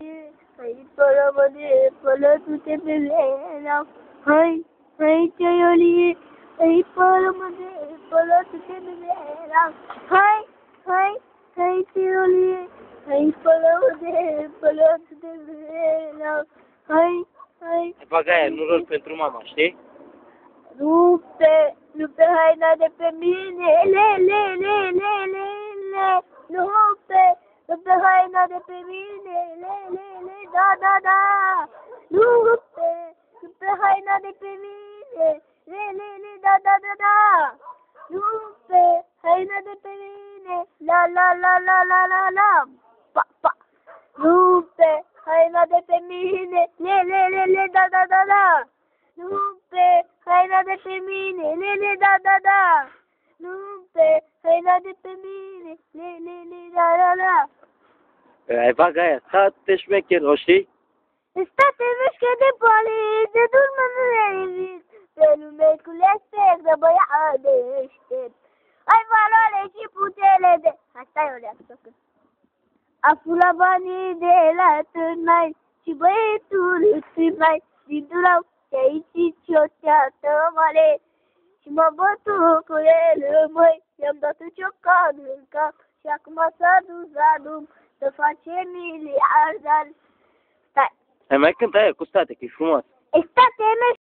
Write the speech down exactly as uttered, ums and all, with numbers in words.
Iolie, hai părămâne, pălătu-te pe venea. Hai, hai ce Iolie, hai părămâne, pălătu-te pe venea. Hai, hai, hai ce Iolie, hai părămâne, pălătu-te pe venea. Hai, hai. Bagaia, nu rol pentru mama, știi? Rupe, rupe haina de pe mine, le, le, le, le, le, le. Rupe, rupe haina de pe mine, le, le, le, da, da, da. Rupe, rupe haina de pe mine, le, le, le, da, da, da, da. Rupe, haina de pe mine, la, la, la, la, la, la, la. Pa, pa. Rupe, haina de pe mine, le, le, le, le, da, da, da, da. Rupe, haina de pe mine, le, le, da, da, da. Rupe, haina de pe mine, le, le, le, da, da, da. Ai bagaia, state șmecher, o știi? State mișcă de poli, de durmă nu revit, pe numecul este de băiat deștept. Ai valoare și putere de... Hai, stai o leacă, să cânt. A furat banii de la târnai și băietul îți mai din Durau. Și aici o ceată mare și m-a bătut cu el în măi. I-am dat un ciocan în cap și acum s-a dus la drum să face miliardari. Stai. Hai mai cântă aia cu state, că e frumos. State,